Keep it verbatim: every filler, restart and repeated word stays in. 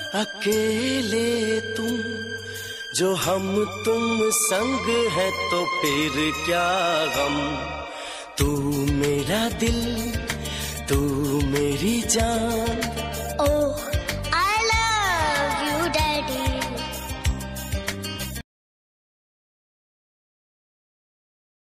अकेले तुम जो हम तुम संग है तो फिर क्या गम। तू मेरा दिल, तू मेरी जान,